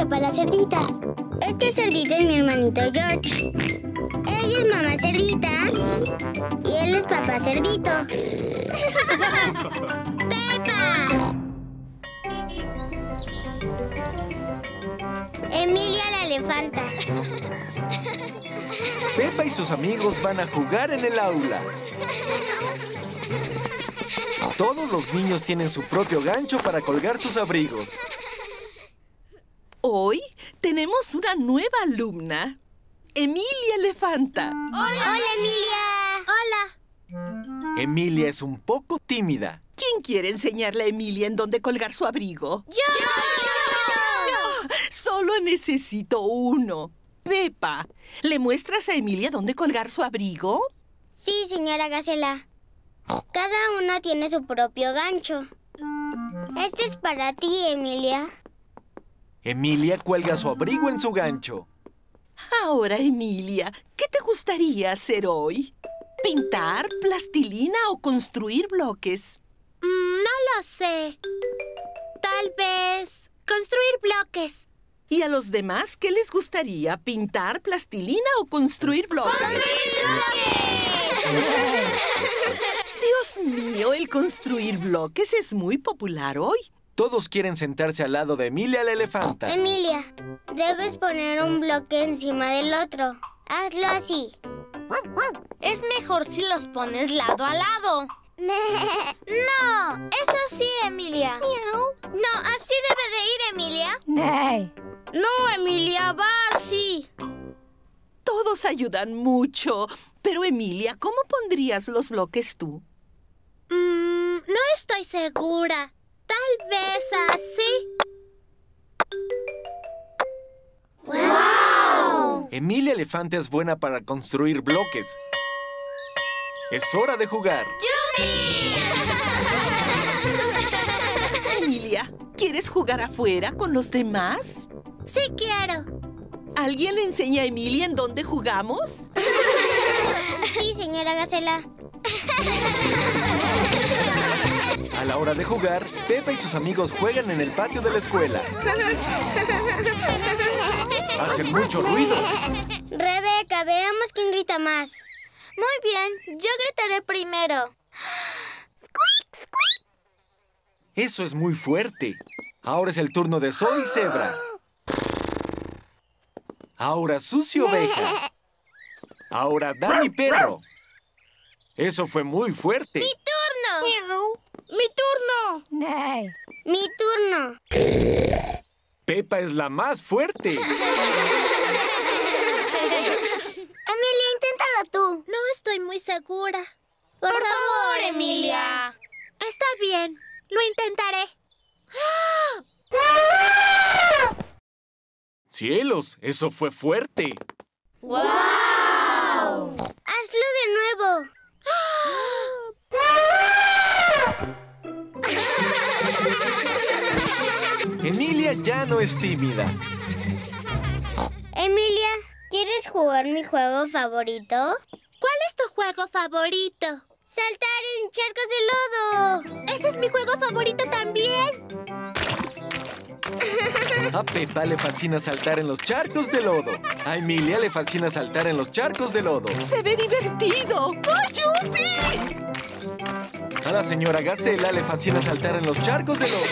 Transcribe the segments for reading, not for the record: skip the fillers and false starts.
Pepa la cerdita. Este cerdito es mi hermanito George. Ella es mamá cerdita y él es papá cerdito. ¡Pepa! Emilia la elefanta. Pepa y sus amigos van a jugar en el aula. Todos los niños tienen su propio gancho para colgar sus abrigos. Hoy tenemos una nueva alumna, Emilia Elefanta. ¡Hola, Emilia! ¡Hola! Emilia es un poco tímida. ¿Quién quiere enseñarle a Emilia en dónde colgar su abrigo? ¡Yo! Solo necesito uno. Pepa, ¿le muestras a Emilia dónde colgar su abrigo? Sí, señora Gacela. Cada uno tiene su propio gancho. Este es para ti, Emilia. Emilia cuelga su abrigo en su gancho. Ahora, Emilia, ¿qué te gustaría hacer hoy? ¿Pintar, plastilina o construir bloques? No lo sé. Tal vez construir bloques. ¿Y a los demás qué les gustaría? ¿Pintar, plastilina o construir bloques? ¡Construir bloques! Dios mío, el construir bloques es muy popular hoy. Todos quieren sentarse al lado de Emilia la elefanta. Emilia, debes poner un bloque encima del otro. Hazlo así. Es mejor si los pones lado a lado. No, es así, Emilia. No, así debe de ir, Emilia. No, Emilia, va así. Todos ayudan mucho. Pero, Emilia, ¿cómo pondrías los bloques tú? No estoy segura. Tal vez así. ¡Wow! Emilia Elefanta es buena para construir bloques. Es hora de jugar. Emilia, ¿quieres jugar afuera con los demás? Sí quiero. ¿Alguien le enseña a Emilia en dónde jugamos? Sí, señora Gacela. A la hora de jugar, Pepa y sus amigos juegan en el patio de la escuela. Hacen mucho ruido. Rebeca, veamos quién grita más. Muy bien, yo gritaré primero. Eso es muy fuerte. Ahora es el turno de Zoe Zebra. Ahora Susi Oveja. Ahora Dani Perro. Eso fue muy fuerte. ¡Mi turno! ¡Mi turno! ¡Mi turno! Pepa es la más fuerte. Emilia, inténtalo tú. No estoy muy segura. Por favor, Emilia. Está bien, lo intentaré. ¡Cielos! Eso fue fuerte. ¡Wow! Hazlo de nuevo. Emilia ya no es tímida. Emilia, ¿quieres jugar mi juego favorito? ¿Cuál es tu juego favorito? ¡Saltar en charcos de lodo! ¡Ese es mi juego favorito también! A Pepa le fascina saltar en los charcos de lodo. A Emilia le fascina saltar en los charcos de lodo. ¡Se ve divertido! ¡Ay, yupi! A la señora Gacela le fascina saltar en los charcos de lodo.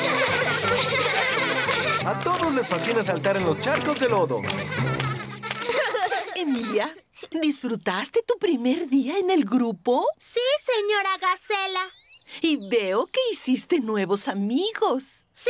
A todos les fascina saltar en los charcos de lodo. Emilia, ¿disfrutaste tu primer día en el grupo? Sí, señora Gacela. Y veo que hiciste nuevos amigos. Sí.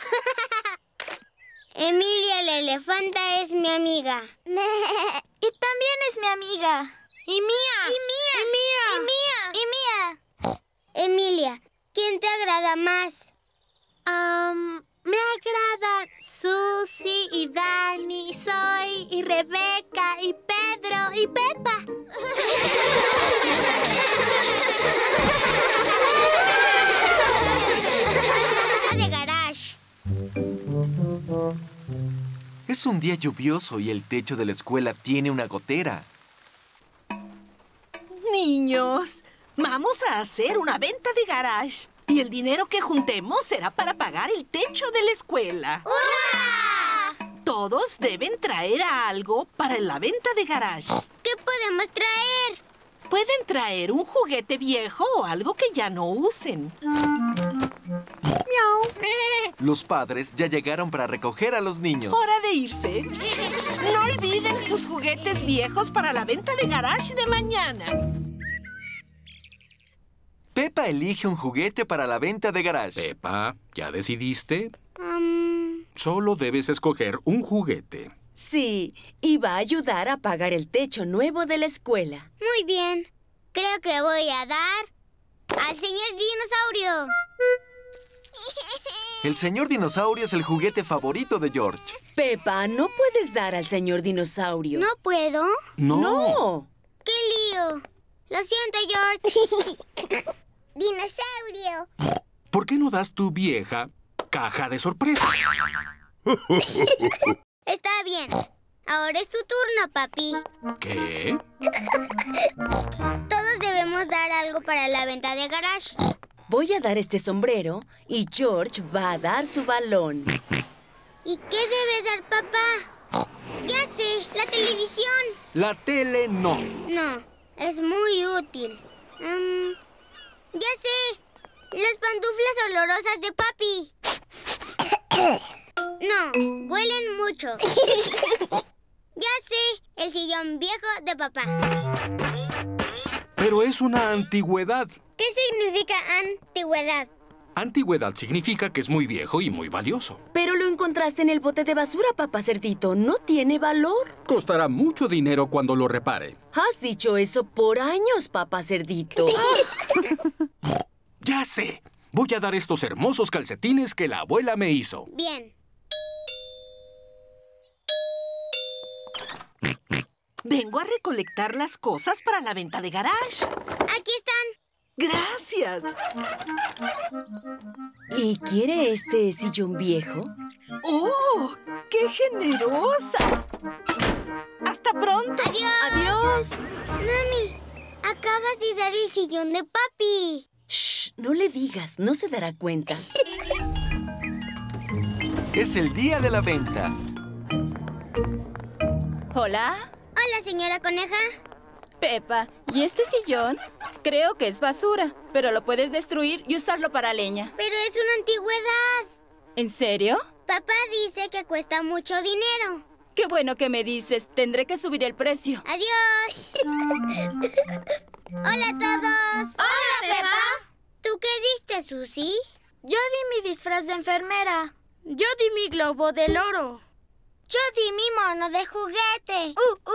Emilia la elefanta es mi amiga. Y también es mi amiga. Y mía. Y mía. Y mía. Y mía. Y mía. Emilia, ¿quién te agrada más? Me agradan Susi y Dani, y Zoe y Rebeca y Pedro y Pepa. De garage. Es un día lluvioso y el techo de la escuela tiene una gotera. Niños, vamos a hacer una venta de garage. Y el dinero que juntemos será para pagar el techo de la escuela. ¡Hurra! todos deben traer algo para la venta de garage. ¿Qué podemos traer? Pueden traer un juguete viejo o algo que ya no usen. Miau. Los padres ya llegaron para recoger a los niños. ¡Hora de irse! No olviden sus juguetes viejos para la venta de garage de mañana. Peppa elige un juguete para la venta de garage. Peppa, ¿ya decidiste? Solo debes escoger un juguete. Sí, y va a ayudar a pagar el techo nuevo de la escuela. Muy bien. Creo que voy a dar al señor dinosaurio. El señor dinosaurio es el juguete favorito de George. Peppa, no puedes dar al señor dinosaurio. ¿No puedo? ¡No! ¡Qué lío! Lo siento, George. ¡Dinosaurio! ¿Por qué no das tu vieja caja de sorpresas? Está bien. Ahora es tu turno, papi. ¿Qué? Todos debemos dar algo para la venta de garage. Voy a dar este sombrero y George va a dar su balón. ¿Y qué debe dar papá? Ya sé, la televisión. La tele no. No, es muy útil. Ya sé, las pantuflas olorosas de papi. No, huelen mucho. Ya sé, el sillón viejo de papá. Pero es una antigüedad. ¿Qué significa antigüedad? Antigüedad significa que es muy viejo y muy valioso. Pero lo encontraste en el bote de basura, papá cerdito. No tiene valor. Costará mucho dinero cuando lo repare. Has dicho eso por años, papá cerdito. Ya sé. Voy a dar estos hermosos calcetines que la abuela me hizo. Bien. Vengo a recolectar las cosas para la venta de garage. Aquí están. ¡Gracias! ¿Y quiere este sillón viejo? ¡Oh! ¡Qué generosa! ¡Hasta pronto! ¡Adiós! ¡Adiós! Mami, acabas de dar el sillón de papi. Shh, no le digas, no se dará cuenta. Es el día de la venta. Hola, Hola, señora coneja. Peppa. ¿Y este sillón? Creo que es basura, pero lo puedes destruir y usarlo para leña. Pero es una antigüedad. ¿En serio? Papá dice que cuesta mucho dinero. Qué bueno que me dices. Tendré que subir el precio. ¡Adiós! ¡Hola a todos! ¡Hola, Peppa! ¿Tú qué diste, Susie? Yo di mi disfraz de enfermera. Yo di mi globo del oro. Yo di mi mono de juguete.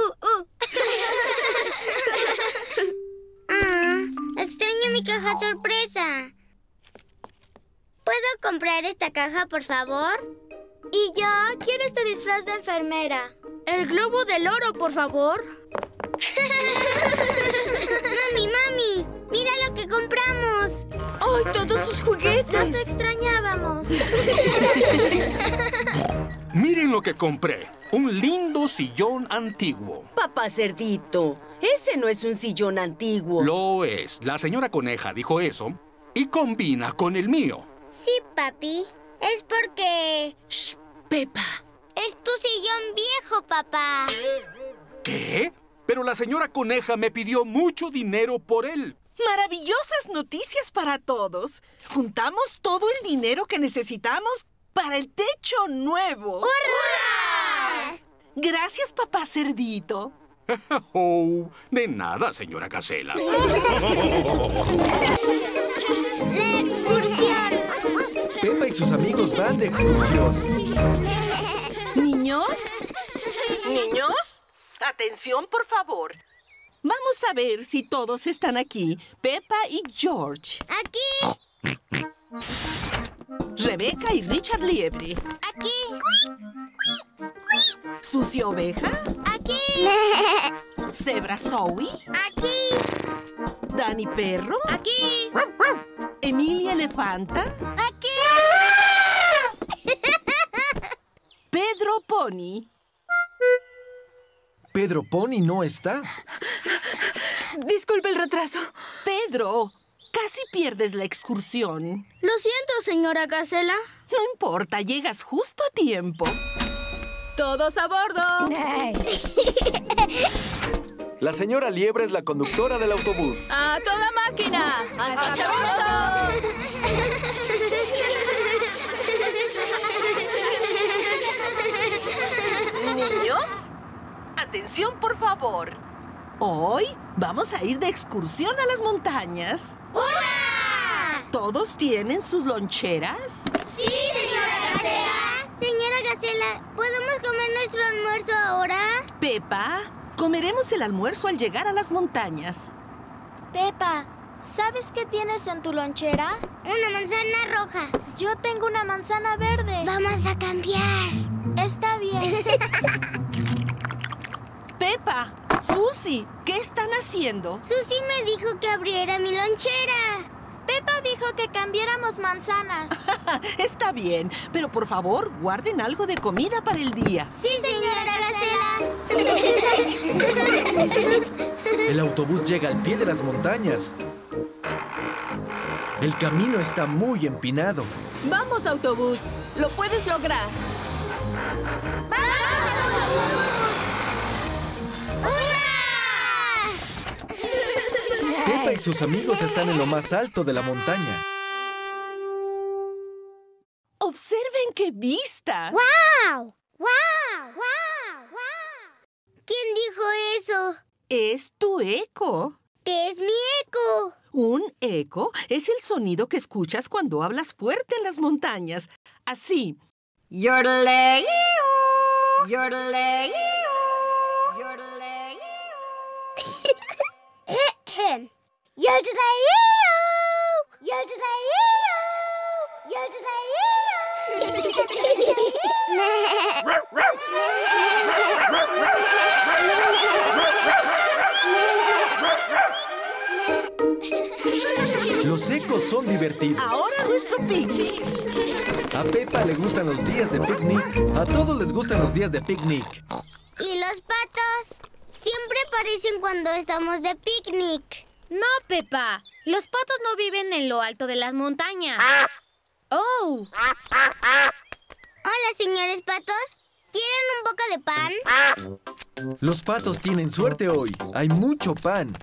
Extraño mi caja sorpresa. ¿Puedo comprar esta caja, por favor? Y yo quiero este disfraz de enfermera. El globo del oro, por favor. Mami, mira lo que compramos. ¡Ay, todos sus juguetes! Nos extrañábamos. Miren lo que compré. Un lindo sillón antiguo. Papá cerdito, ese no es un sillón antiguo. Lo es. La señora coneja dijo eso y combina con el mío. Sí, papi. Es porque... Shh, Peppa. es tu sillón viejo, papá. ¿Qué? Pero la señora coneja me pidió mucho dinero por él. ¡Maravillosas noticias para todos! Juntamos todo el dinero que necesitamos para el techo nuevo. ¡Hurra! Gracias, papá cerdito. Oh, de nada, señora Gacela. ¡La excursión! Peppa y sus amigos van de excursión. ¿Niños? ¿Niños? Atención, por favor. Vamos a ver si todos están aquí. Peppa y George. ¡Aquí! Rebecca y Richard Liebre. ¡Aquí! Susie Oveja. ¡Aquí! Zebra Zoe. ¡Aquí! Dani Perro. ¡Aquí! Emilia Elefanta. ¡Aquí! Pedro Pony. Pedro Pony no está. Disculpe el retraso. Pedro, casi pierdes la excursión. Lo siento, señora Gacela. No importa, llegas justo a tiempo. ¡Todos a bordo! La señora Liebre es la conductora del autobús. ¡A toda máquina! ¡Hasta pronto! Niños, atención por favor. Hoy vamos a ir de excursión a las montañas. ¡Hurra! ¿Todos tienen sus loncheras? ¡Sí, señora Gacela! Señora Gacela, ¿podemos comer nuestro almuerzo ahora? Pepa, comeremos el almuerzo al llegar a las montañas. Pepa, ¿sabes qué tienes en tu lonchera? Una manzana roja. Yo tengo una manzana verde. Vamos a cambiar. Está bien. Pepa, Susi, ¿qué están haciendo? Susi me dijo que abriera mi lonchera. Pepa dijo que cambiáramos manzanas. Está bien, pero por favor, guarden algo de comida para el día. Sí, señora Gacela. El autobús llega al pie de las montañas. El camino está muy empinado. ¡Vamos, autobús! ¡Lo puedes lograr! Pepa y sus amigos están en lo más alto de la montaña. ¡Observen qué vista! ¡Guau! ¡Guau! ¡Guau! ¡Guau! ¿Quién dijo eso? Es tu eco. ¿Qué es mi eco? Un eco es el sonido que escuchas cuando hablas fuerte en las montañas. Así. Yorle, yorle, yorle. Yo Los ecos son divertidos. Ahora nuestro picnic. A Pepa le gustan los días de picnic. A todos les gustan los días de picnic. ¿Y los patos? Siempre aparecen cuando estamos de picnic. No, Pepa. Los patos no viven en lo alto de las montañas. ¡Oh! Hola, señores patos. ¿Quieren un poco de pan? Los patos tienen suerte hoy. Hay mucho pan.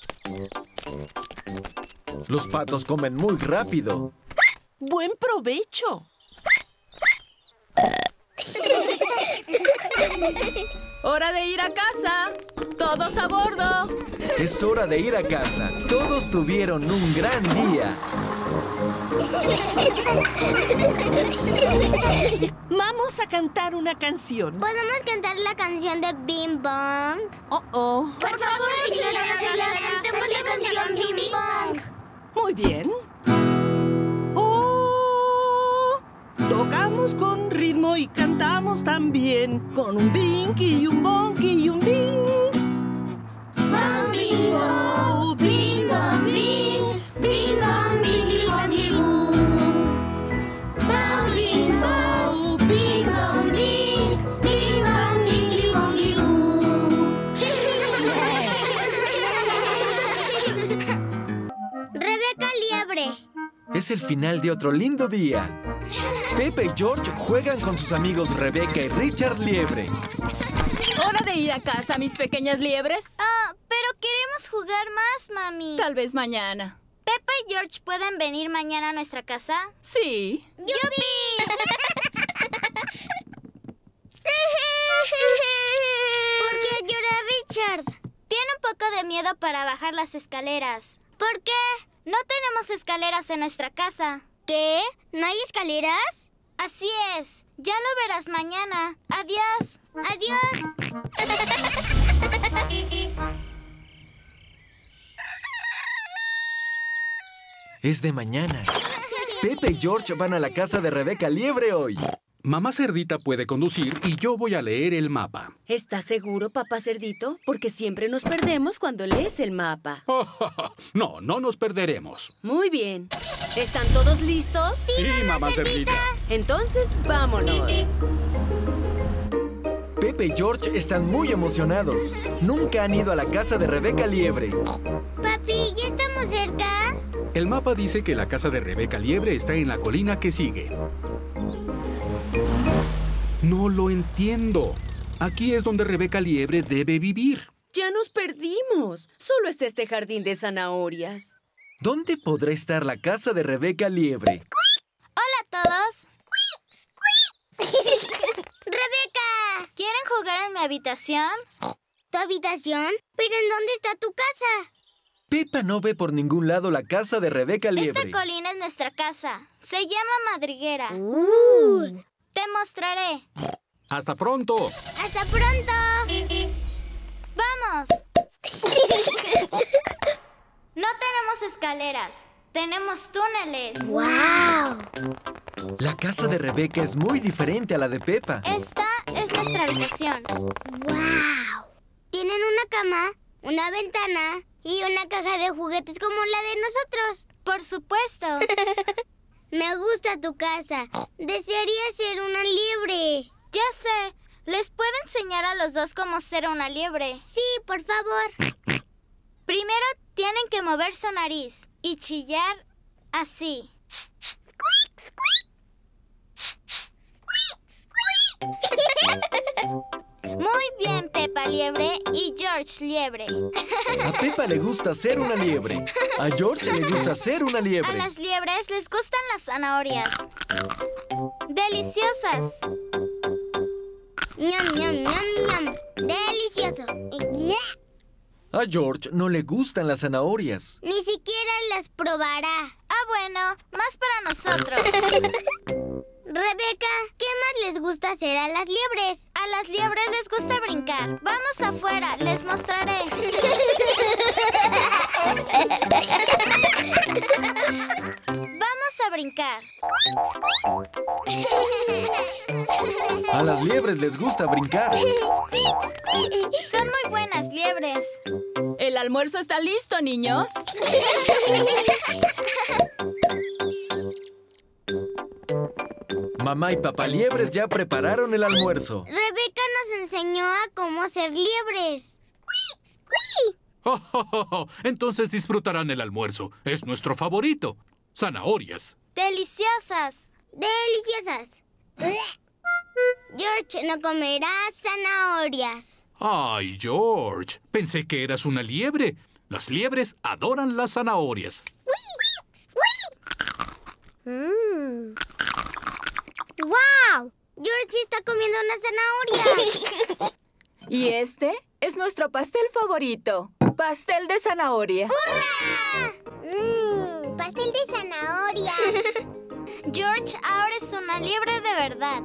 Los patos comen muy rápido. ¡Buen provecho! ¡Hora de ir a casa! ¡Todos a bordo! Es hora de ir a casa. Todos tuvieron un gran día. Vamos a cantar una canción. ¿Podemos cantar la canción de Bing Bong? Oh. Por favor, señora Gacela, cantemos la canción Bing Bong. Muy bien. Oh, tocamos con ritmo y cantamos también. Con un bing y un bong y un bing. Bong, bing, bong, bing, bong, bing. Bing, bong, bing, bong, bing. Bong, bing, bong, bing, bong, bing. Bing, bong, bing, bong, bing. Rebeca Liebre. Es el final de otro lindo día. Pepa y George juegan con sus amigos Rebeca y Richard Liebre. ¡Hora de ir a casa, mis pequeñas liebres! Pero queremos jugar más, mami. Tal vez mañana. ¿Pepa y George pueden venir mañana a nuestra casa? Sí. ¡Yupi! ¿Por qué llora Richard? Tiene un poco de miedo para bajar las escaleras. ¿Por qué? No tenemos escaleras en nuestra casa. ¿Qué? ¿No hay escaleras? Así es. Ya lo verás mañana. Adiós. Adiós. Es de mañana. Pepa y George van a la casa de Rebeca Liebre hoy. Mamá Cerdita puede conducir y yo voy a leer el mapa. ¿Estás seguro, papá Cerdito? Porque siempre nos perdemos cuando lees el mapa. No, no nos perderemos. Muy bien. ¿Están todos listos? Sí, mamá Cerdita. Entonces, vámonos. Pepa y George están muy emocionados. Nunca han ido a la casa de Rebeca Liebre. Papi, ¿ya estamos cerca? El mapa dice que la casa de Rebeca Liebre está en la colina que sigue. No lo entiendo. Aquí es donde Rebeca Liebre debe vivir. Ya nos perdimos. Solo está este jardín de zanahorias. ¿Dónde podrá estar la casa de Rebeca Liebre? Hola a todos. ¡Rebeca! ¿Quieren jugar en mi habitación? ¿Tu habitación? ¿Pero en dónde está tu casa? Pepa no ve por ningún lado la casa de Rebeca Liebre. Esta colina es nuestra casa. Se llama Madriguera. Te mostraré. ¡Hasta pronto! ¡Hasta pronto! ¡Vamos! No tenemos escaleras. Tenemos túneles. ¡Wow! La casa de Rebeca es muy diferente a la de Pepa. Esta es nuestra habitación. ¡Wow! Tienen una cama, una ventana y una caja de juguetes como la de nosotros. Por supuesto. Me gusta tu casa. Desearía ser una liebre. Ya sé. ¿Les puedo enseñar a los dos cómo ser una liebre? Sí, por favor. Primero tienen que mover su nariz y chillar así. Muy bien, Peppa Liebre y George Liebre. A Pepa le gusta ser una liebre. A George le gusta ser una A liebre. las liebres les gustan las zanahorias. ¡Deliciosas! ¡Ñam, ñam, ñam, ñam! ¡Delicioso! A George no le gustan las zanahorias. Ni siquiera las probará. Ah, bueno, más para nosotros. Rebeca, ¿qué más les gusta hacer a las liebres? A las liebres les gusta brincar. Vamos afuera, les mostraré. Vamos a brincar. A las liebres les gusta brincar. Son muy buenas liebres. El almuerzo está listo, niños. Mamá y papá liebres ya prepararon el almuerzo. Rebeca nos enseñó a cómo ser liebres. Entonces disfrutarán el almuerzo. Es nuestro favorito. Zanahorias. Deliciosas. ¡Deliciosas! George no comerá zanahorias. Ay, George. Pensé que eras una liebre. Las liebres adoran las zanahorias. ¡Wow! George está comiendo una zanahoria. Y este es nuestro pastel favorito. Pastel de zanahoria. ¡Pastel de zanahoria! George ahora es una liebre de verdad.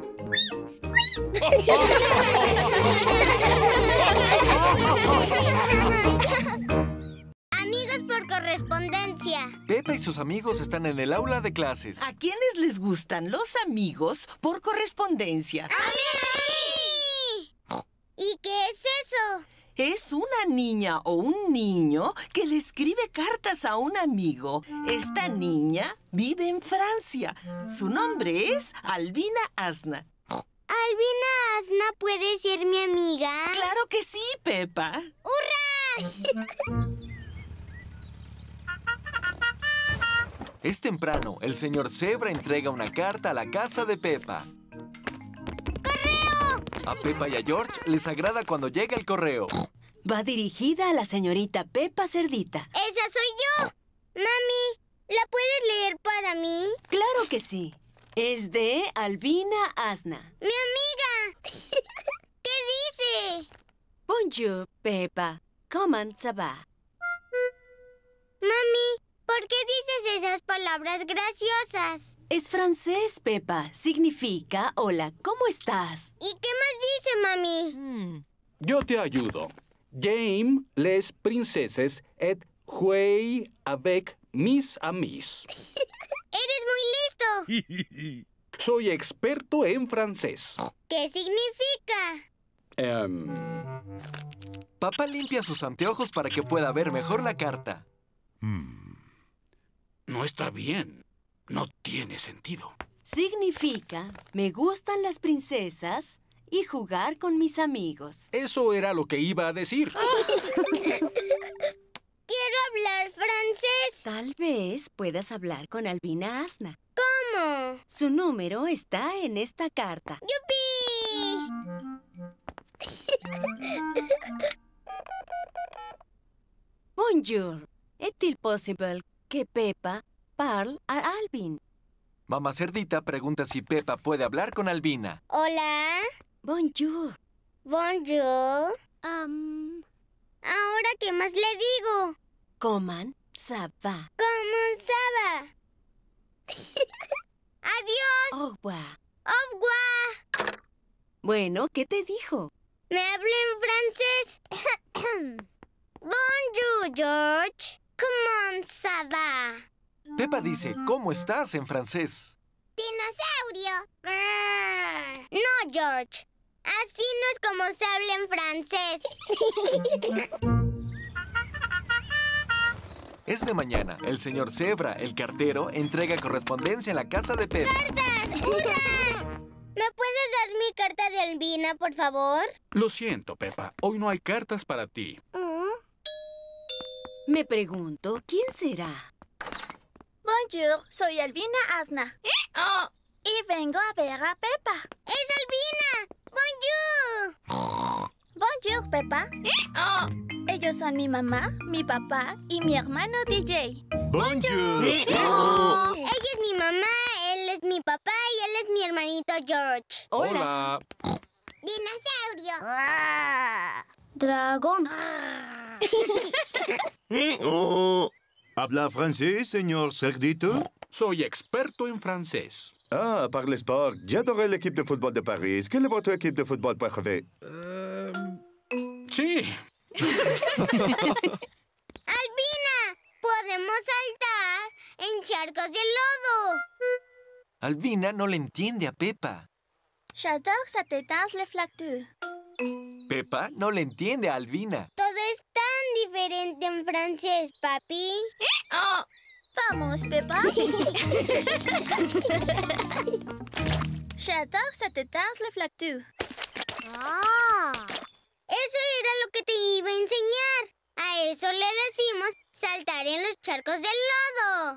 Amigos por correspondencia. Pepa y sus amigos están en el aula de clases. ¿A quiénes les gustan los amigos por correspondencia? ¿Y qué es eso? Es una niña o un niño que le escribe cartas a un amigo. Esta niña vive en Francia. Su nombre es Albina Asna. ¿Albina Asna puede ser mi amiga? ¡Claro que sí, Pepa! ¡Hurra! Es temprano. El señor Zebra entrega una carta a la casa de Pepa. ¡Correo! A Pepa y a George les agrada cuando llega el correo. Va dirigida a la señorita Pepa Cerdita. ¡Esa soy yo! Mami, ¿la puedes leer para mí? Claro que sí. Es de Albina Asna. ¡Mi amiga! ¿Qué dice? Bonjour, Pepa. Comment ça va? Mami, ¿por qué dices esas palabras graciosas? Es francés, Pepa. Significa hola, ¿cómo estás? ¿Y qué más dice, mami? Yo te ayudo. J'aime les princesses et jouer avec mis amis. ¡Eres muy listo! Soy experto en francés. ¿Qué significa? Papá limpia sus anteojos para que pueda ver mejor la carta. No está bien. No tiene sentido. Significa me gustan las princesas y jugar con mis amigos. Eso era lo que iba a decir. ¡Quiero hablar francés! Tal vez puedas hablar con Albina Asna. ¿Cómo? Su número está en esta carta. ¡Yupi! Bonjour. Est-il possible que Peppa parle a Alvin? Mamá Cerdita pregunta si Peppa puede hablar con Albina. Hola. Bonjour. Bonjour. Ahora, ¿qué más le digo? Comment ça va? ¿Cómo estaba? Adiós. Au revoir. Au revoir. Bueno, ¿qué te dijo? Me habló en francés. Bonjour, George. ¿Cómo ça va? Peppa dice, ¿cómo estás en francés? Dinosaurio. No, George. Así no es como se habla en francés. Es de mañana. El señor Zebra, el cartero, entrega correspondencia en la casa de Peppa. ¡Cartas! ¡Una! ¿Me puedes dar mi carta de Albina, por favor? Lo siento, Peppa. Hoy no hay cartas para ti. Me pregunto, ¿quién será? Bonjour, soy Albina Asna. Y vengo a ver a Peppa. ¡Es Albina! ¡Bonjour! Bonjour, Peppa. Ellos son mi mamá, mi papá y mi hermano DJ. ¡Bonjour! Ella es mi mamá, él es mi papá y él es mi hermanito George. Hola. Dinosaurio. Dragón. ¿Habla francés, señor Cerdito? Soy experto en francés. Ah, par le sport. J'adore l'équipe de football de Paris. Quelle est votre équipe de football préférée? Sí. Albina, podemos saltar en charcos de lodo. Albina no le entiende a Peppa. J'adore cette danse le flactu. Peppa no le entiende a Albina. Todo es tan diferente en francés, papi. Vamos, Peppa. J'adore cette danse le flactu. Eso era lo que te iba a enseñar. A eso le decimos saltar en los charcos de lodo.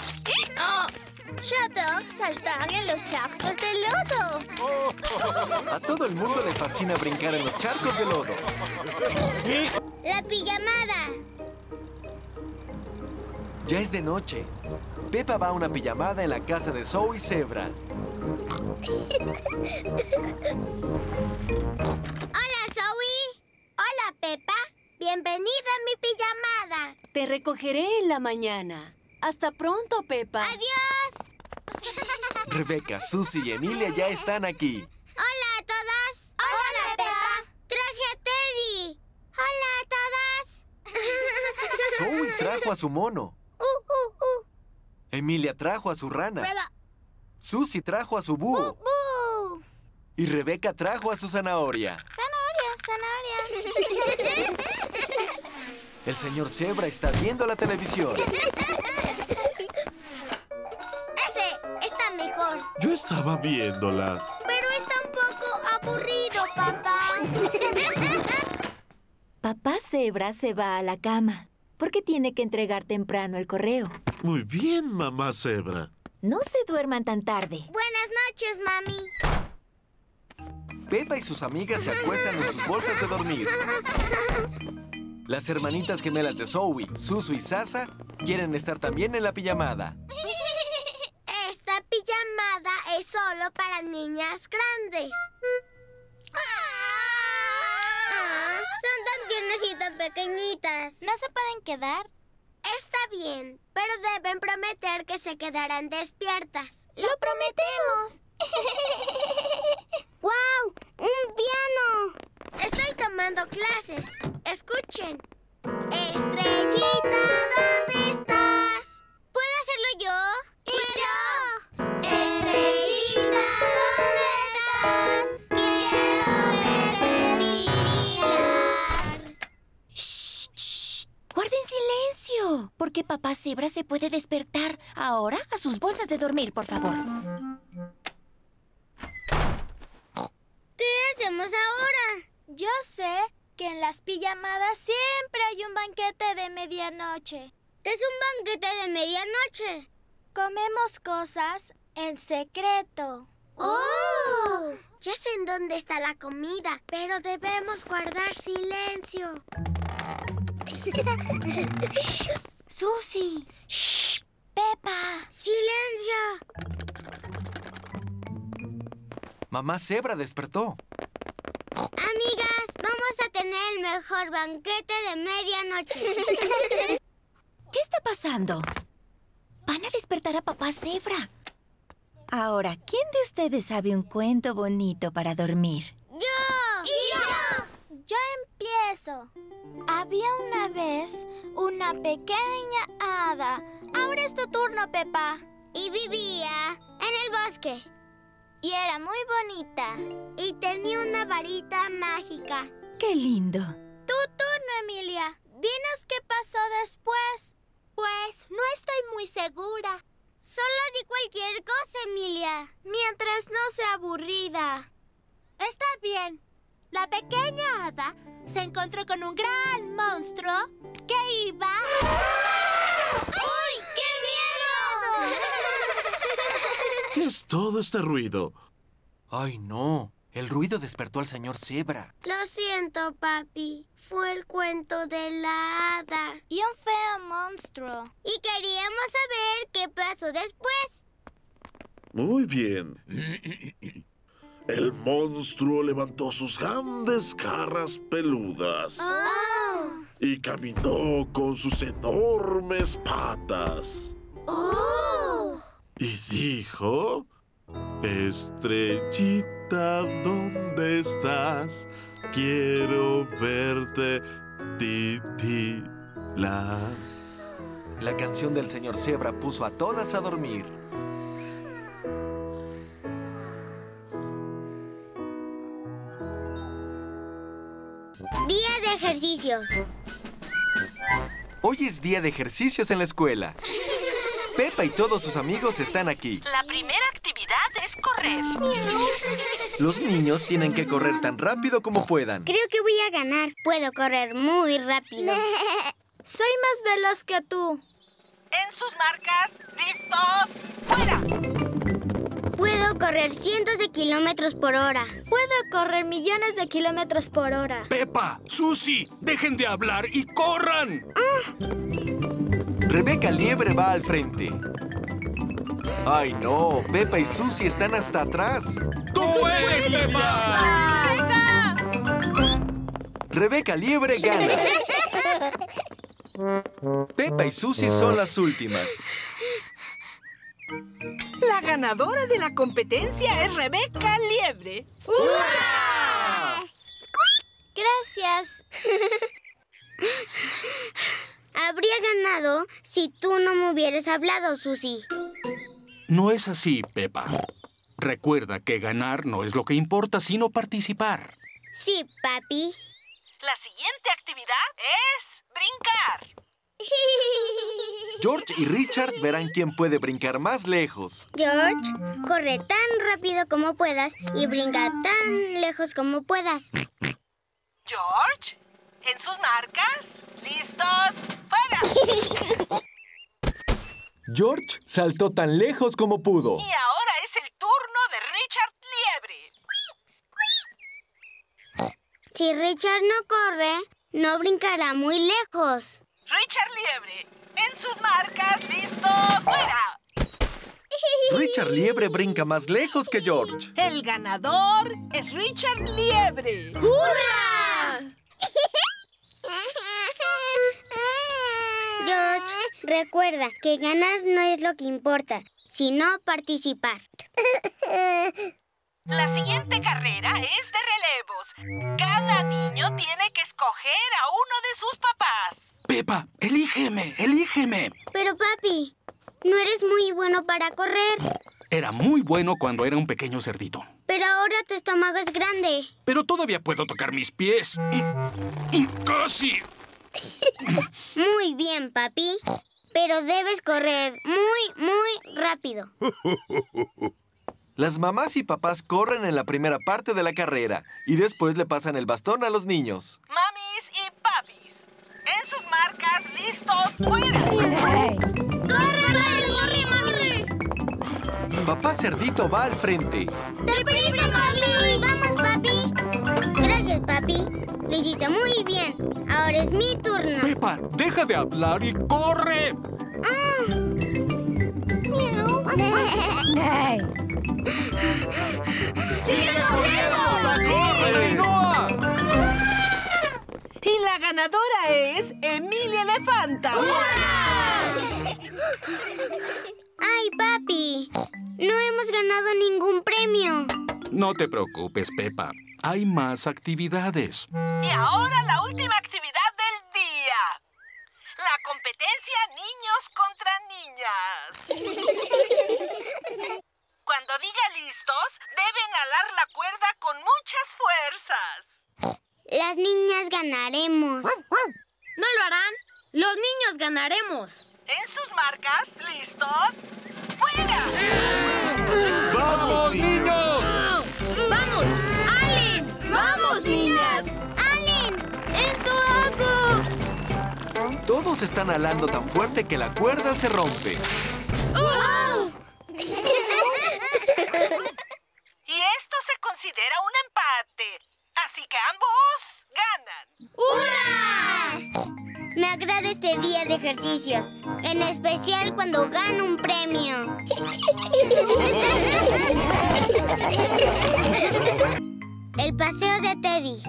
J'adore saltar en los charcos de lodo. A todo el mundo le fascina brincar en los charcos de lodo. La pijamada. Ya es de noche. Peppa va a una pijamada en la casa de Zoe Zebra. Hola, Zoe. Hola, Peppa. Bienvenida a mi pijamada. Te recogeré en la mañana. Hasta pronto, Peppa. ¡Adiós! Rebeca, Susie y Emilia ya están aquí. Hola a todas. Hola, Peppa. Traje a Teddy. Hola a todas. Zoe trajo a su mono. Emilia trajo a su rana. Prueba. Susie trajo a su búho. Y Rebeca trajo a su zanahoria. Zanahoria. El señor Zebra está viendo la televisión. Ese está mejor. Yo estaba viéndola. Pero está un poco aburrido, papá. Papá Zebra se va a la cama porque tiene que entregar temprano el correo. Muy bien, mamá Zebra. No se duerman tan tarde. Buenas noches, mami. Peppa y sus amigas se acuestan en sus bolsas de dormir. Las hermanitas gemelas de Zoe, Susu y Sasa, quieren estar también en la pijamada. Esta pijamada es solo para niñas grandes. Son tan tiernas y tan pequeñitas. ¿No se pueden quedar? Está bien, pero deben prometer que se quedarán despiertas. ¡Lo prometemos! ¡Guau! ¡Un piano! Estoy tomando clases. Escuchen. Estrellita, ¿dónde estás? ¿Puedo hacerlo yo? ¡Y yo! Estrellita, ¿dónde estás? Quiero verte brillar. ¡Shh! ¡Guarden silencio! Porque papá Zebra se puede despertar. Ahora a sus bolsas de dormir, por favor. ¿Qué hacemos ahora? Yo sé que en las pijamadas siempre hay un banquete de medianoche. ¿Qué es un banquete de medianoche? Comemos cosas en secreto. ¡Oh! Ya sé en dónde está la comida, pero debemos guardar silencio. ¡Susie! ¡Shh! ¡Pepa! ¡Silencio! Mamá Cebra despertó. Amigas, vamos a tener el mejor banquete de medianoche. ¿Qué está pasando? Van a despertar a papá Cebra. Ahora, ¿quién de ustedes sabe un cuento bonito para dormir? ¡Yo! ¡Y yo! Yo empiezo. Había una vez una pequeña hada. Ahora es tu turno, Pepa. Y vivía en el bosque. Y era muy bonita. Y tenía una varita mágica. ¡Qué lindo! Tu turno, Emilia. Dinos qué pasó después. Pues no estoy muy segura. Solo di cualquier cosa, Emilia. Mientras no sea aburrida. Está bien. La pequeña hada se encontró con un gran monstruo que iba... ¡Uy! ¡Qué miedo! ¿Qué es todo este ruido? ¡Ay, no! El ruido despertó al señor Cebra. Lo siento, papi. Fue el cuento de la hada. Y un feo monstruo. Y queríamos saber qué pasó después. Muy bien. El monstruo levantó sus grandes garras peludas y caminó con sus enormes patas. Y dijo: Estrellita, ¿dónde estás? Quiero verte titilar. La canción del señor Cebra puso a todas a dormir. Día de ejercicios. Hoy es día de ejercicios en la escuela. Pepa y todos sus amigos están aquí. La primera actividad es correr. Los niños tienen que correr tan rápido como puedan. Creo que voy a ganar. Puedo correr muy rápido. Soy más veloz que tú. En sus marcas, listos, fuera. Puedo correr cientos de kilómetros por hora. Puedo correr millones de kilómetros por hora. Pepa, Susie, dejen de hablar y corran. Rebeca Liebre va al frente. ¡Ay, no! Pepa y Susie están hasta atrás. ¡Tú puedes, Pepa! Rebeca Liebre gana. Pepa y Susie son las últimas. La ganadora de la competencia es Rebeca Liebre. ¡Hurra! Gracias. Habría ganado si tú no me hubieras hablado, Susie. No es así, Pepa. Recuerda que ganar no es lo que importa, sino participar. Sí, papi. La siguiente actividad es brincar. George y Richard verán quién puede brincar más lejos. George, corre tan rápido como puedas y brinca tan lejos como puedas. George, en sus marcas, listos, fuera. George saltó tan lejos como pudo. Y ahora es el turno de Richard Liebre. Si Richard no corre, no brincará muy lejos. Richard Liebre, en sus marcas, listos, fuera. Richard Liebre brinca más lejos que George. El ganador es Richard Liebre. ¡Hurra! George, recuerda que ganar no es lo que importa, sino participar. La siguiente carrera es de relevos. Cada niño tiene que escoger a uno de sus papás. Pepa, elígeme, elígeme. Pero papi, no eres muy bueno para correr. Era muy bueno cuando era un pequeño cerdito. Pero ahora tu estómago es grande. Pero todavía puedo tocar mis pies. ¡Casi! Muy bien, papi. Pero debes correr muy rápido. Las mamás y papás corren en la primera parte de la carrera y después le pasan el bastón a los niños. Mamis y papis, en sus marcas, listos, fuera. ¡Corre, mami! ¡Corre, mami! Papá Cerdito va al frente. ¡Deprisa, mami! Lo hiciste muy bien. Ahora es mi turno. Pepa, deja de hablar y corre. ¡Sigue corriendo! ¡Continúa! Y la ganadora es Emilia Elefanta. ¡Ay, papi! No hemos ganado ningún premio. No te preocupes, Pepa. Hay más actividades. Y ahora la última actividad del día. La competencia niños contra niñas. Cuando diga listos, deben alar la cuerda con muchas fuerzas. Las niñas ganaremos. No lo harán. Los niños ganaremos. En sus marcas, ¿listos? ¡Fuera! ¡Vamos, niños! ¡Vamos! ¡Allen! ¡Vamos, niñas! ¡Allen! ¡Eso hago! Todos están alando tan fuerte que la cuerda se rompe. Y esto se considera un empate. Así que ambos ganan. ¡Hurra! Me agrada este día de ejercicios, en especial cuando gano un premio. El paseo de Teddy.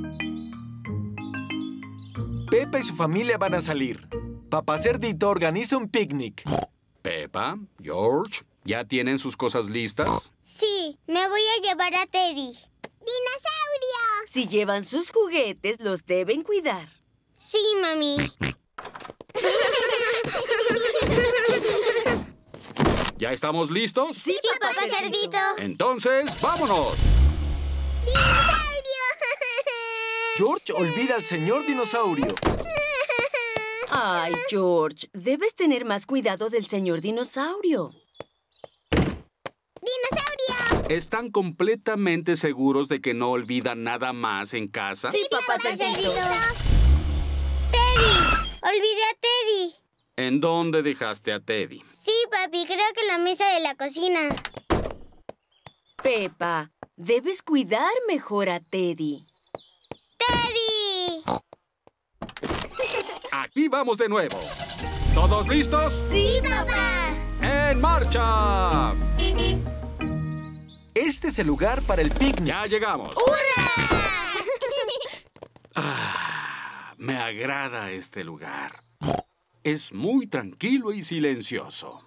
Pepa y su familia van a salir. Papá Cerdito organiza un picnic. Pepa, George, ¿ya tienen sus cosas listas? Sí, me voy a llevar a Teddy. ¡Dinosaurio! Si llevan sus juguetes, los deben cuidar. Sí, mami. ¿Ya estamos listos? Sí, papá Cerdito. Entonces, ¡vámonos! ¡Dinosaurio! George olvida al señor dinosaurio. Ay, George, debes tener más cuidado del señor dinosaurio. ¡Dinosaurio! ¿Están completamente seguros de que no olvidan nada más en casa? Sí, papá Cerdito. ¡Teddy! ¡Olvidé a Teddy! ¿En dónde dejaste a Teddy? Sí, papi, creo que en la mesa de la cocina. Pepa, debes cuidar mejor a Teddy. ¡Teddy! Aquí vamos de nuevo. ¿Todos listos? ¡Sí, papá! ¡En marcha! Este es el lugar para el picnic. Ya llegamos. ¡Hurra! Me agrada este lugar. Es muy tranquilo y silencioso.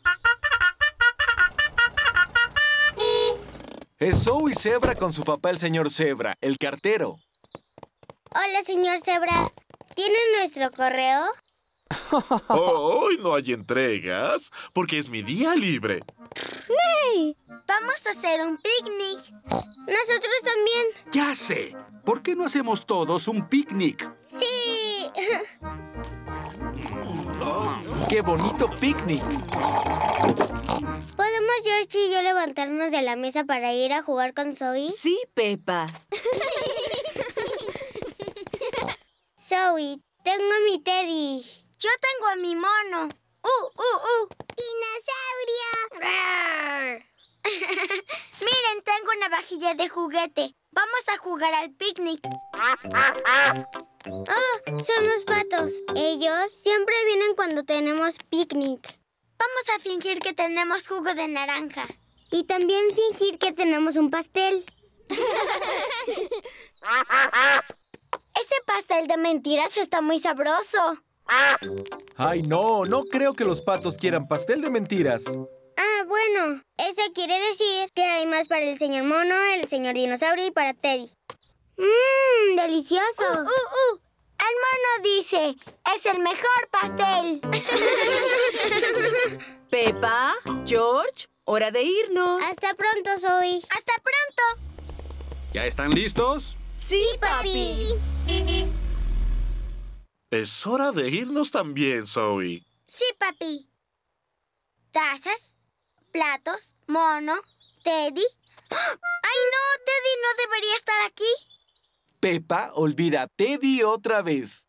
Es Zoe Zebra con su papá, el señor Zebra, el cartero. Hola, señor Zebra. ¿Tiene nuestro correo? Hoy no hay entregas porque es mi día libre. ¡Hey! Vamos a hacer un picnic. Nosotros también. Ya sé. ¿Por qué no hacemos todos un picnic? ¡Sí! ¡Qué bonito picnic! ¿Podemos George y yo levantarnos de la mesa para ir a jugar con Zoe? Sí, Pepa. Zoe, tengo a mi Teddy. Yo tengo a mi mono. ¡Dinosaurio! Miren, tengo una vajilla de juguete. Vamos a jugar al picnic. ¡Oh! Son los patos. Ellos siempre vienen cuando tenemos picnic. Vamos a fingir que tenemos jugo de naranja. Y también fingir que tenemos un pastel. Este pastel de mentiras está muy sabroso. Ay, no creo que los patos quieran pastel de mentiras. Ah, bueno. Eso quiere decir que hay más para el señor mono, el señor dinosaurio y para Teddy. ¡Mmm! ¡Delicioso! El mono dice, es el mejor pastel. Pepa, George, hora de irnos. Hasta pronto, Zoe. ¡Hasta pronto! ¿Ya están listos? Sí, papi. Es hora de irnos también, Zoe. Sí, papi. Tazas, platos, mono, Teddy. ¡Ay, no! Teddy no debería estar aquí. Pepa olvida a Teddy otra vez.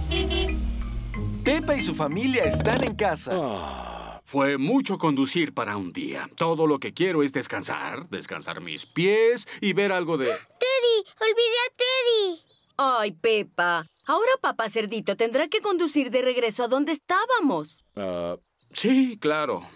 Pepa y su familia están en casa. Fue mucho conducir para un día. Todo lo que quiero es descansar mis pies y ver algo de... ¡Teddy! ¡Olvidé a Teddy! Ay, Peppa. Ahora Papá Cerdito tendrá que conducir de regreso a donde estábamos. Sí, claro.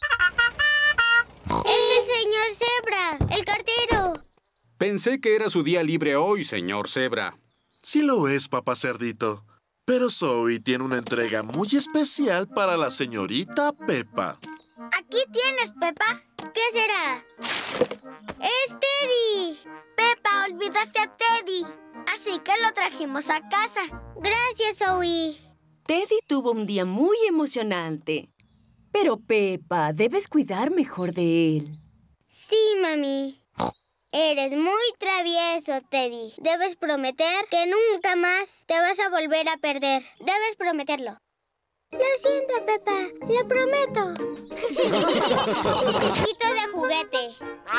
¡Es el señor Zebra, el cartero! Pensé que era su día libre hoy, señor Zebra. Sí lo es, Papá Cerdito. Pero Zoe tiene una entrega muy especial para la señorita Peppa. Aquí tienes, Peppa. ¿Qué será? ¡Es Teddy! Peppa, olvidaste a Teddy. Así que lo trajimos a casa. Gracias, Zoe. Teddy tuvo un día muy emocionante. Pero, Peppa, debes cuidar mejor de él. Sí, mami. Eres muy travieso, Teddy. Debes prometer que nunca más te vas a volver a perder. Debes prometerlo. Lo siento, Peppa. Lo prometo. Quito de juguete.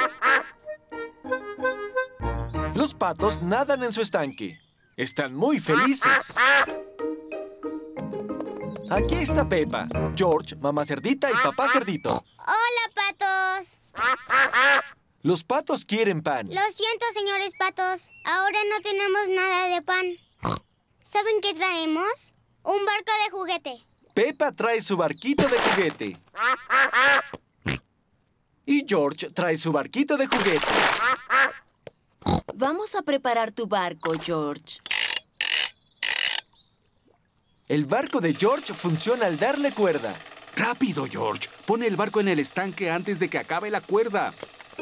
Los patos nadan en su estanque. Están muy felices. Aquí está Peppa, George, Mamá Cerdita y Papá Cerdito. ¡Hola, patos! Los patos quieren pan. Lo siento, señores patos. Ahora no tenemos nada de pan. ¿Saben qué traemos? Un barco de juguete. Peppa trae su barquito de juguete. Y George trae su barquito de juguete. Vamos a preparar tu barco, George. El barco de George funciona al darle cuerda. ¡Rápido, George! Pone el barco en el estanque antes de que acabe la cuerda.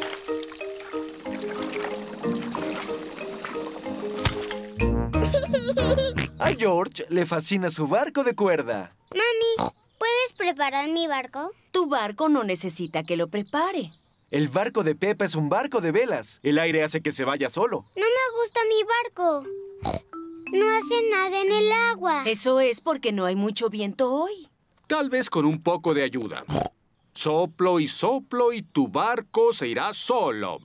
A George le fascina su barco de cuerda. Mami, ¿puedes preparar mi barco? Tu barco no necesita que lo prepare. El barco de Peppa es un barco de velas. El aire hace que se vaya solo. No me gusta mi barco. No hace nada en el agua. Eso es porque no hay mucho viento hoy. Tal vez con un poco de ayuda. Soplo y tu barco se irá solo.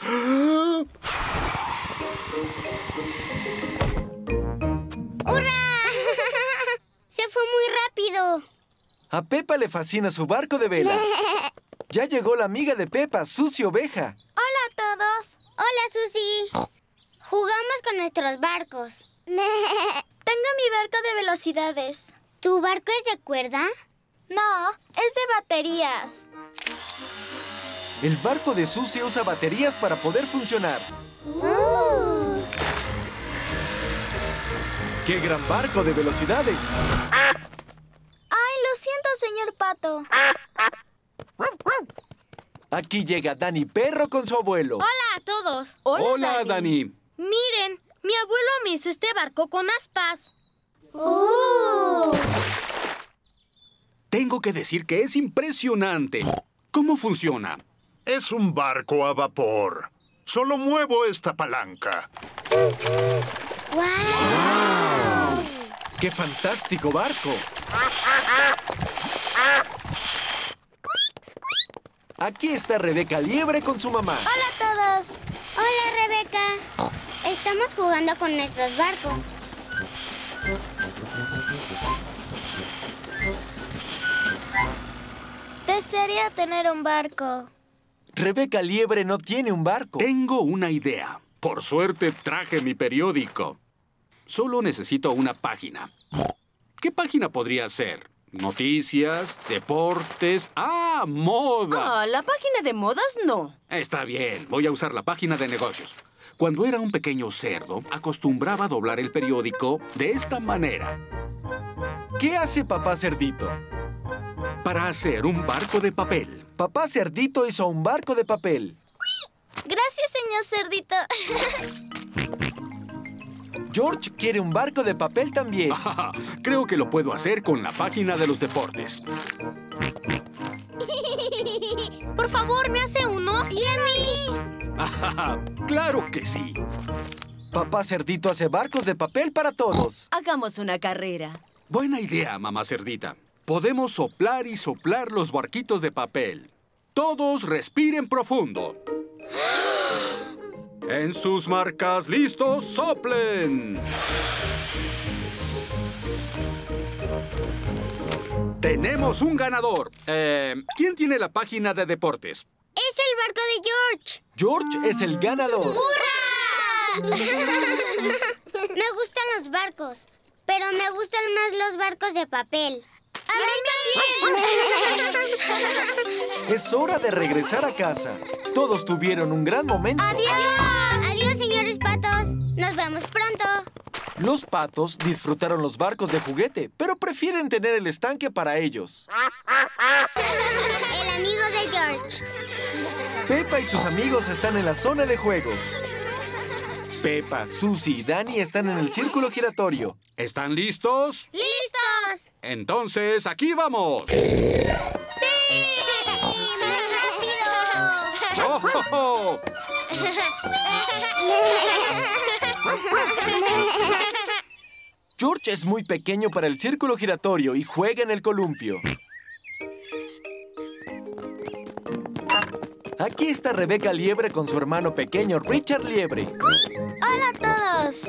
¡Hurra! Se fue muy rápido. A Peppa le fascina su barco de vela. Ya llegó la amiga de Peppa, Susie Oveja. Hola a todos. Hola, Susie. Jugamos con nuestros barcos. Tengo mi barco de velocidades. ¿Tu barco es de cuerda? No, es de baterías. El barco de Susie usa baterías para poder funcionar. ¡Qué gran barco de velocidades! Ay, lo siento, señor Pato. Aquí llega Danny Perro con su abuelo. Hola a todos. Hola, Danny. Miren, mi abuelo me hizo este barco con aspas. Tengo que decir que es impresionante. ¿Cómo funciona? Es un barco a vapor. Solo muevo esta palanca. ¡Wow! ¡Qué fantástico barco! Aquí está Rebeca Liebre con su mamá. Hola a todos. Hola, Rebeca. Estamos jugando con nuestros barcos. Desearía tener un barco. Rebeca Liebre no tiene un barco. Tengo una idea. Por suerte traje mi periódico. Solo necesito una página. ¿Qué página podría ser? Noticias, deportes... ¡Ah, moda! Ah, la página de modas no. Está bien, voy a usar la página de negocios. Cuando era un pequeño cerdo, acostumbraba a doblar el periódico de esta manera. ¿Qué hace Papá Cerdito? Para hacer un barco de papel. Papá Cerdito hizo un barco de papel. Gracias, señor Cerdito. George quiere un barco de papel también. Creo que lo puedo hacer con la página de los deportes. Por favor, ¿me hace uno? ¿Y a mí? ¡Claro que sí! Papá Cerdito hace barcos de papel para todos. Hagamos una carrera. Buena idea, mamá Cerdita. Podemos soplar y soplar los barquitos de papel. Todos respiren profundo. En sus marcas, listos, soplen. Tenemos un ganador. ¿Quién tiene la página de deportes? Es el barco de George. George es el ganador. ¡Hurra! Me gustan los barcos, pero me gustan más los barcos de papel. ¡A mí también! Es hora de regresar a casa. Todos tuvieron un gran momento. ¡Adiós! Adiós, señores patos. Nos vemos pronto. Los patos disfrutaron los barcos de juguete, pero prefieren tener el estanque para ellos. El amigo de George. Peppa y sus amigos están en la zona de juegos. Peppa, Susie y Danny están en el círculo giratorio. ¿Están listos? ¡Listos! Entonces, aquí vamos. ¡Sí! ¡Más rápido! ¡Oh, oh, oh! George es muy pequeño para el círculo giratorio y juega en el columpio. Aquí está Rebeca Liebre con su hermano pequeño Richard Liebre. ¡Hola a todos!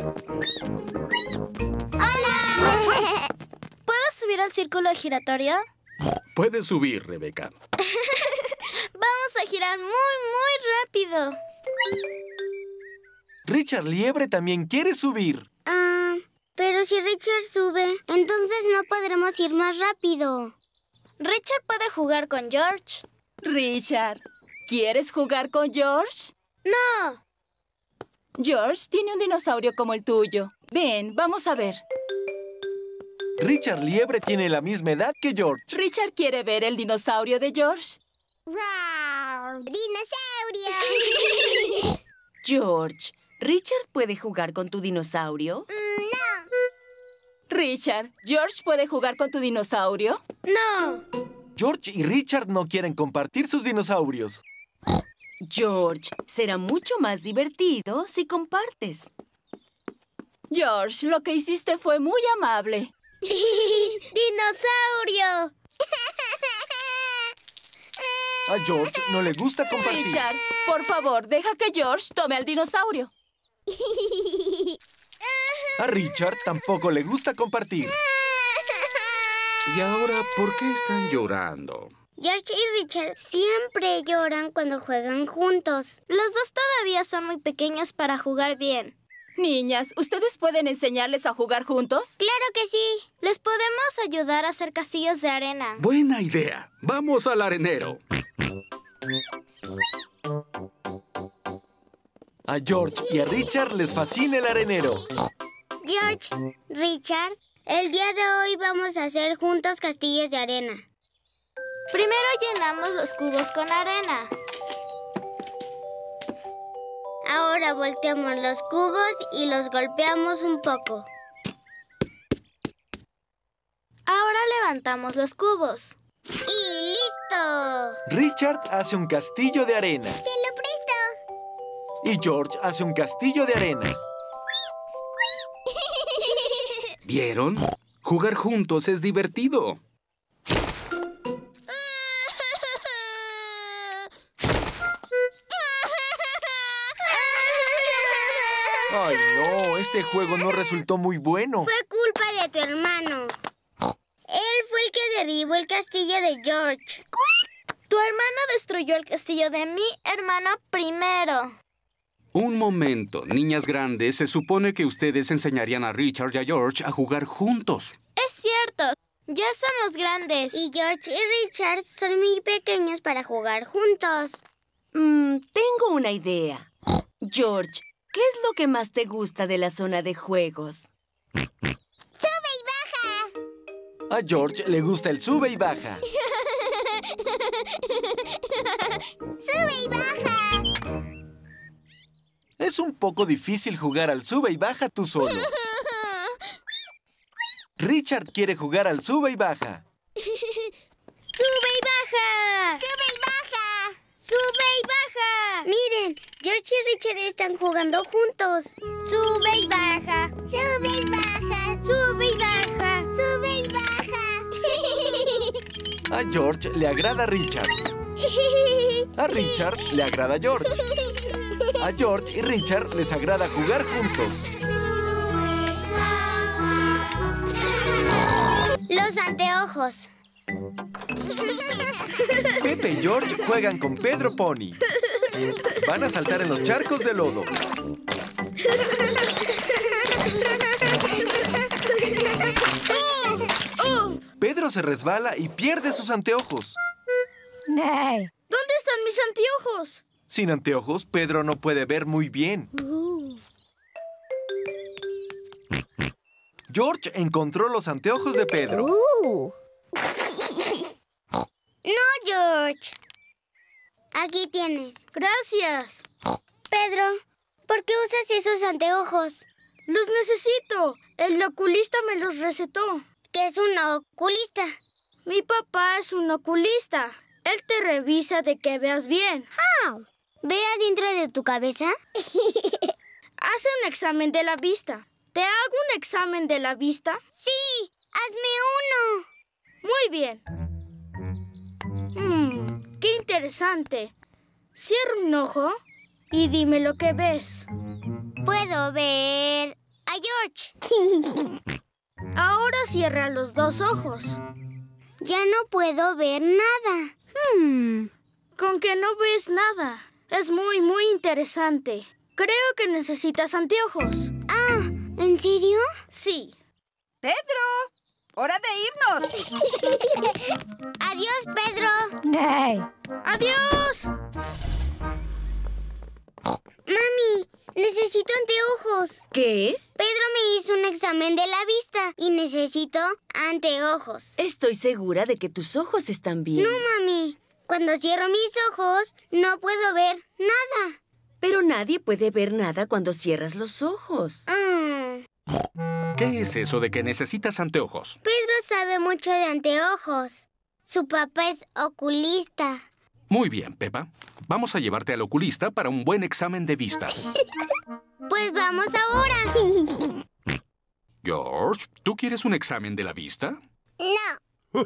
¡Hola! ¿Puedo subir al círculo giratorio? Puedes subir, Rebeca. Vamos a girar muy rápido. Richard Liebre también quiere subir. Pero si Richard sube, entonces no podremos ir más rápido. Richard puede jugar con George. Richard, ¿quieres jugar con George? ¡No! George tiene un dinosaurio como el tuyo. Ven, vamos a ver. Richard Liebre tiene la misma edad que George. ¿Richard quiere ver el dinosaurio de George? ¡Dinosaurio! George, ¿Richard puede jugar con tu dinosaurio? No. Richard, ¿George puede jugar con tu dinosaurio? ¡No! George y Richard no quieren compartir sus dinosaurios. George, será mucho más divertido si compartes. George, lo que hiciste fue muy amable. ¡Dinosaurio! A George no le gusta compartir. Richard, por favor, deja que George tome al dinosaurio. A Richard tampoco le gusta compartir. ¿Y ahora por qué están llorando? George y Richard siempre lloran cuando juegan juntos. Los dos todavía son muy pequeños para jugar bien. Niñas, ¿ustedes pueden enseñarles a jugar juntos? ¡Claro que sí! Les podemos ayudar a hacer castillos de arena. Buena idea. Vamos al arenero. A George y a Richard les fascina el arenero. George, Richard, el día de hoy vamos a hacer juntos castillos de arena. Primero llenamos los cubos con arena. Ahora volteamos los cubos y los golpeamos un poco. Ahora levantamos los cubos. ¡Y listo! Richard hace un castillo de arena. ¡Te lo presto! Y George hace un castillo de arena. ¿Vieron? Jugar juntos es divertido. ¡Ay, no! Este juego no resultó muy bueno. Fue culpa de tu hermano. Él fue el que derribó el castillo de George. Tu hermano destruyó el castillo de mi hermano primero. Un momento, niñas grandes, se supone que ustedes enseñarían a Richard y a George a jugar juntos. Es cierto, ya somos grandes. Y George y Richard son muy pequeños para jugar juntos. Tengo una idea. George, ¿qué es lo que más te gusta de la zona de juegos? ¡Sube y baja! A George le gusta el sube y baja. ¡Sube y baja! Es un poco difícil jugar al sube y baja tú solo. Richard quiere jugar al sube y baja. ¡Sube y baja! ¡Sube y baja! ¡Sube y baja! Miren, George y Richard están jugando juntos. ¡Sube y baja! ¡Sube y baja! ¡Sube y baja! ¡Sube y baja! A George le agrada Richard. A Richard le agrada George. A George y Richard les agrada jugar juntos. Los anteojos. Pepe y George juegan con Pedro Pony. Van a saltar en los charcos de lodo. Pedro se resbala y pierde sus anteojos. ¿Dónde están mis anteojos? Sin anteojos, Pedro no puede ver muy bien. George encontró los anteojos de Pedro. No, George. Aquí tienes. Gracias. Pedro, ¿por qué usas esos anteojos? Los necesito. El oculista me los recetó. ¿Qué es un oculista? Mi papá es un oculista. Él te revisa de que veas bien. ¿Ve adentro de tu cabeza? Hace un examen de la vista. ¿Te hago un examen de la vista? Sí, hazme uno. Muy bien. Qué interesante. Cierra un ojo y dime lo que ves. Puedo ver a George. Ahora cierra los dos ojos. Ya no puedo ver nada. Con que no ves nada. Es muy, muy interesante. Creo que necesitas anteojos. ¿En serio? Sí. ¡Pedro! ¡Hora de irnos! ¡Adiós, Pedro! ¡Adiós! Mami, necesito anteojos. ¿Qué? Pedro me hizo un examen de la vista y necesito anteojos. Estoy segura de que tus ojos están bien. No, mami. Cuando cierro mis ojos, no puedo ver nada. Pero nadie puede ver nada cuando cierras los ojos. ¿Qué es eso de que necesitas anteojos? Pedro sabe mucho de anteojos. Su papá es oculista. Muy bien, Peppa. Vamos a llevarte al oculista para un buen examen de vista. Pues vamos ahora. George, ¿tú quieres un examen de la vista? No.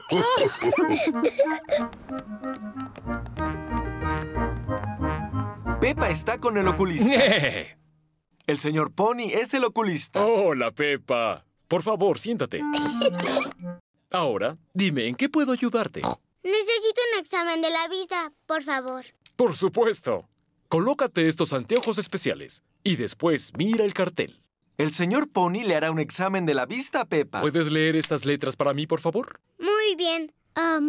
Peppa está con el oculista. El señor Pony es el oculista. Hola, Peppa. Por favor, siéntate. Ahora, dime, ¿en qué puedo ayudarte? Necesito un examen de la vista, por favor. Por supuesto. Colócate estos anteojos especiales y después mira el cartel. El señor Pony le hará un examen de la vista a Peppa. ¿Puedes leer estas letras para mí, por favor? Muy bien. A,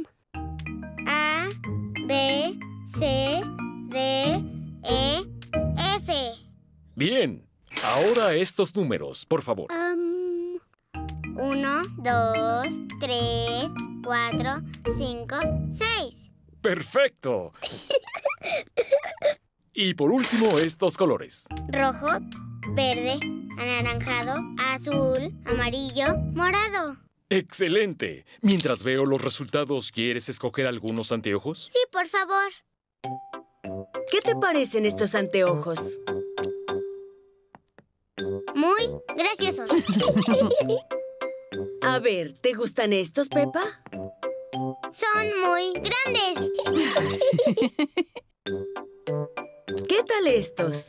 B, C, D, E, F. Bien. Ahora estos números, por favor. 1, 2, 3, 4, 5, 6. ¡Perfecto! Y por último, estos colores. Rojo, verde, anaranjado, azul, amarillo, morado. ¡Excelente! Mientras veo los resultados, ¿quieres escoger algunos anteojos? Sí, por favor. ¿Qué te parecen estos anteojos? Muy graciosos. A ver, ¿te gustan estos, Peppa? Son muy grandes. ¿Qué tal estos?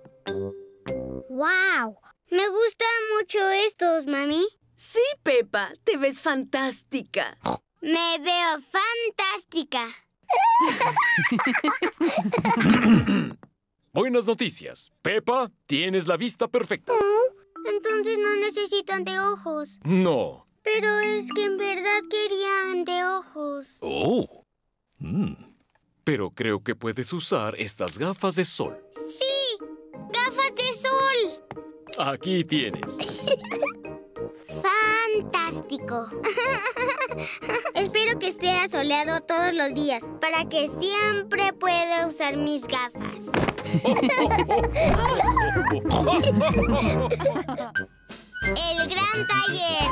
¡Wow! Me gustan mucho estos, mami. Sí, Peppa, te ves fantástica. Me veo fantástica. Buenas noticias. Peppa, tienes la vista perfecta. Entonces no necesito anteojos. No. Pero es que en verdad quería anteojos. Pero creo que puedes usar estas gafas de sol. ¡Sí! ¡Gafas de sol! Aquí tienes. ¡Fantástico! Espero que esté asoleado todos los días para que siempre pueda usar mis gafas. El gran taller.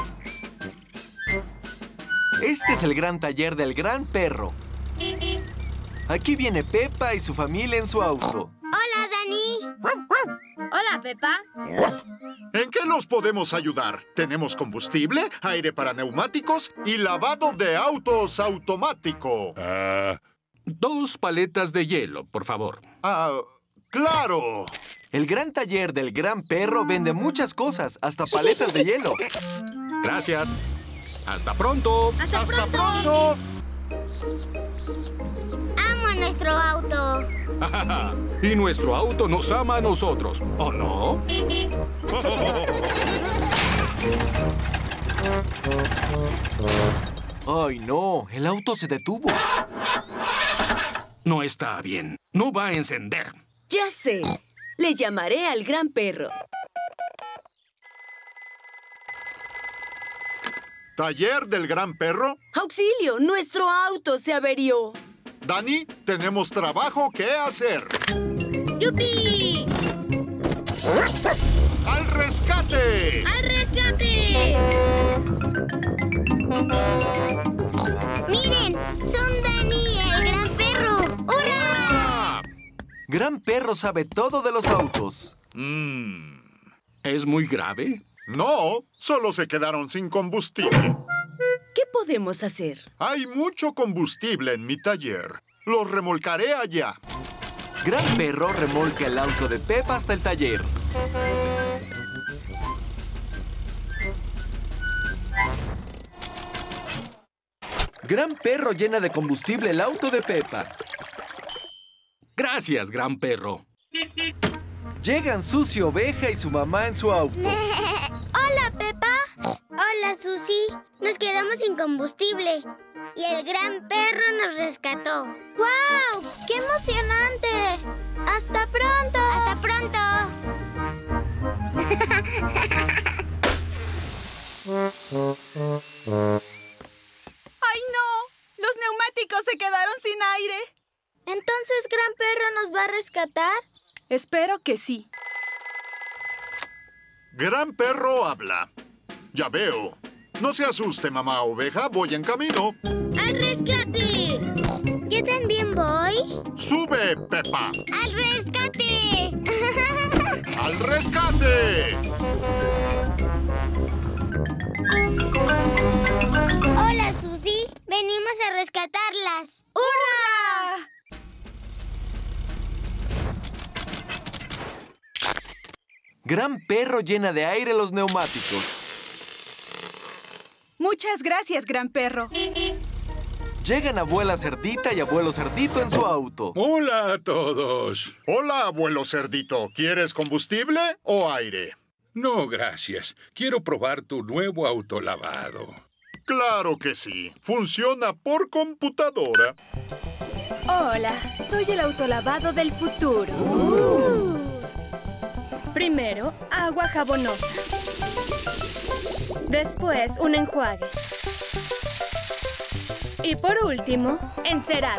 Este es el gran taller del gran perro. Aquí viene Peppa y su familia en su auto. Hola, Dani. Hola, Peppa. ¿En qué los podemos ayudar? Tenemos combustible, aire para neumáticos y lavado de autos automático. 2 paletas de hielo, por favor. ¡Claro! El gran taller del gran perro vende muchas cosas, hasta paletas de hielo. Gracias. ¡Hasta pronto! ¡Hasta pronto! ¡Pronto! ama nuestro auto. Y nuestro auto nos ama a nosotros, ¿o no? ¡Ay, no! El auto se detuvo. No está bien. No va a encender. Ya sé. Le llamaré al gran perro. ¿Taller del gran perro? ¡Auxilio! ¡Nuestro auto se averió! Dani, tenemos trabajo que hacer. ¡Yupi! ¡Al rescate! ¡Al rescate! ¡Miren! ¡Son Dani y el gran perro! ¡Hurra! Gran perro sabe todo de los autos. ¿Es muy grave? No, solo se quedaron sin combustible. ¿Qué podemos hacer? Hay mucho combustible en mi taller. Los remolcaré allá. Gran perro remolca el auto de Peppa hasta el taller. Gran perro llena de combustible el auto de Peppa. Gracias, gran perro. Llegan Susie Oveja y su mamá en su auto. ¡Hola, Peppa! Hola, Susie. Nos quedamos sin combustible. Y el gran perro nos rescató. ¡Guau! ¡Qué emocionante! ¡Hasta pronto! ¡Hasta pronto! ¡Ay, no! ¡Los neumáticos se quedaron sin aire! ¿Entonces Gran Perro nos va a rescatar? Espero que sí. Gran perro habla. Ya veo. No se asuste, mamá oveja. Voy en camino. ¡Al rescate! Yo también voy. ¡Sube, Peppa! ¡Al rescate! ¡Al rescate! Hola, Susie. Venimos a rescatarlas. ¡Hurra! Gran perro llena de aire los neumáticos. Muchas gracias, gran perro. Llegan abuela Cerdita y abuelo Cerdito en su auto. ¡Hola a todos! Hola, abuelo Cerdito. ¿Quieres combustible o aire? No, gracias. Quiero probar tu nuevo autolavado. Claro que sí. Funciona por computadora. Hola, soy el autolavado del futuro. Primero, agua jabonosa. Después, un enjuague. Y por último, encerado.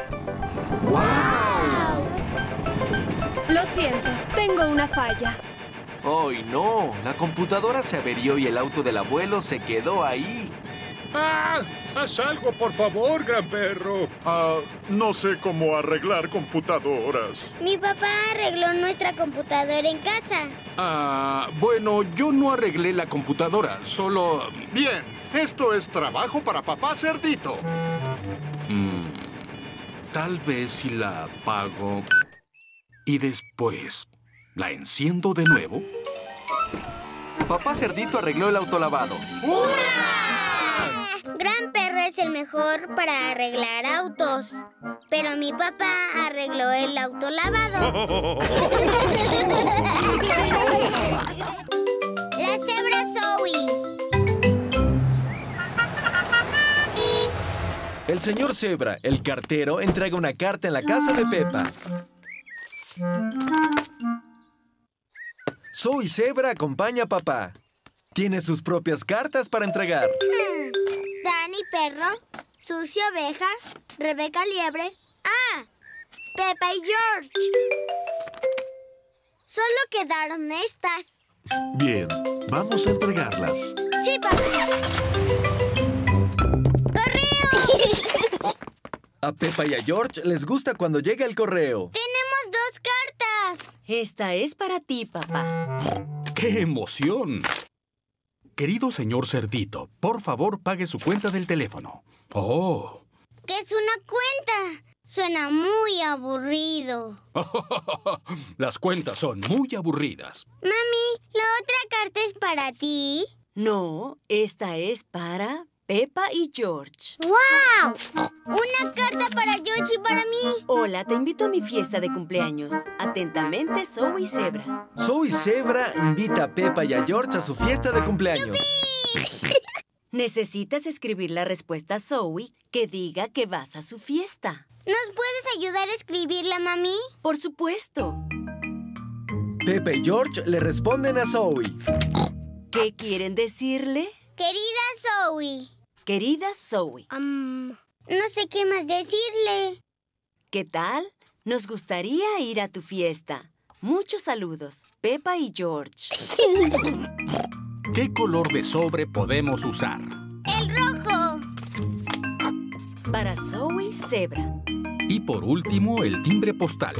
¡Wow! Lo siento, tengo una falla. ¡Ay, no! La computadora se averió y el auto del abuelo se quedó ahí. ¡Ah! ¡Haz algo, por favor, gran perro! No sé cómo arreglar computadoras. Mi papá arregló nuestra computadora en casa. Bueno, yo no arreglé la computadora, solo... Bien, esto es trabajo para papá Cerdito. Tal vez si la apago y después la enciendo de nuevo. Papá Cerdito arregló el autolavado. ¡Hurra! Gran perro es el mejor para arreglar autos. Pero mi papá arregló el autolavado. La cebra Zoe. El señor Cebra, el cartero, entrega una carta en la casa de Peppa. Zoe Cebra acompaña a papá. Tiene sus propias cartas para entregar. Dani Perro, Susie Oveja, Rebeca Liebre. Peppa y George. Solo quedaron estas. Bien, vamos a entregarlas. Sí, papá. ¡Correo! A Peppa y a George les gusta cuando llega el correo. ¡Tenemos 2 cartas! Esta es para ti, papá. ¡Qué emoción! Querido señor Cerdito, por favor, pague su cuenta del teléfono. ¡Oh! ¿Qué es una cuenta? Suena muy aburrido. Las cuentas son muy aburridas. Mami, ¿la otra carta es para ti? No, esta es para Peppa y George. ¡Wow! Una carta para George y para mí. Hola, te invito a mi fiesta de cumpleaños. Atentamente, Zoe Zebra. Zoe Zebra invita a Peppa y a George a su fiesta de cumpleaños. Necesitas escribir la respuesta a Zoe que diga que vas a su fiesta. ¿Nos puedes ayudar a escribirla, mami? Por supuesto. Peppa y George le responden a Zoe. ¿Qué quieren decirle? Querida Zoe. Querida Zoe. No sé qué más decirle. ¿Qué tal? Nos gustaría ir a tu fiesta. Muchos saludos, Peppa y George. ¿Qué color de sobre podemos usar? ¡El rojo! Para Zoe Zebra. Y por último, el timbre postal.